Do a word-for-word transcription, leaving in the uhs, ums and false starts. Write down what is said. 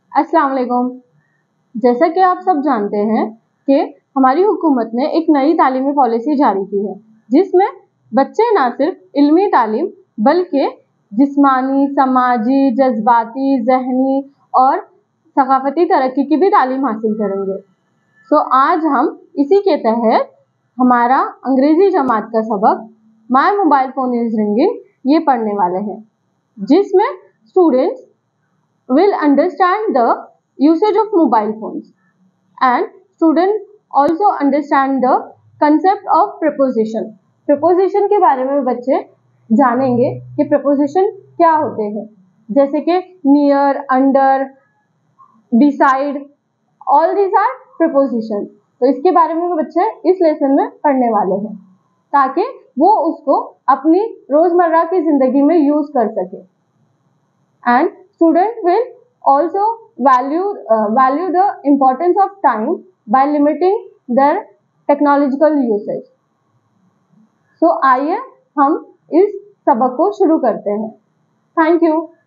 अस्सलाम वालेकुम। जैसा कि आप सब जानते हैं कि हमारी हुकूमत ने एक नई तालीमी पॉलिसी जारी की है, जिसमें बच्चे ना सिर्फ इल्मी तालीम बल्कि जिस्मानी, समाजी, जज्बाती, जहनी और सकाफती तरक्की की भी तालीम हासिल करेंगे। सो आज हम इसी के तहत हमारा अंग्रेजी जमात का सबक my mobile phone is ringing ये पढ़ने वाले हैं, जिसमें students will understand the usage of mobile phones and students also understand the concept of preposition. preposition के बारे में बच्चे जानेंगे कि preposition क्या होते हैं, जैसे कि near, under, beside, all these are prepositions. तो इसके बारे में बच्चे इस लेसन में पढ़ने वाले हैं ताकि वो उसको अपनी रोजमर्रा की जिंदगी में यूज कर सके। And students will also value uh, value the importance of time by limiting their technological usage. So आइए हम इस सबक को शुरू करते हैं। Thank you.